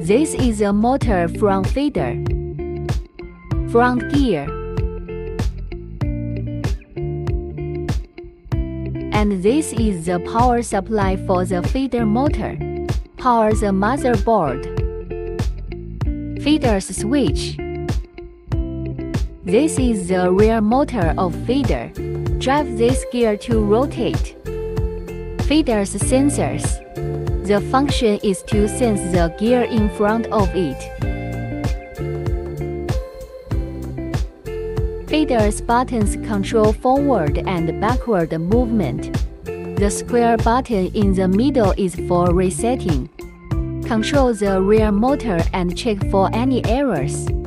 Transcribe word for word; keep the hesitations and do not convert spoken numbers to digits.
This is a motor front feeder, front gear, and this is the power supply for the feeder motor. Power the motherboard. Feeders switch. This is the rear motor of feeder. Drive this gear to rotate. Feeders sensors. The function is to sense the gear in front of it. Feeders buttons control forward and backward movement. The square button in the middle is for resetting. Control the rear motor and check for any errors.